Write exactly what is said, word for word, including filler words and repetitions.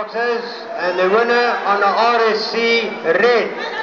boxers, and the winner on the R S C red.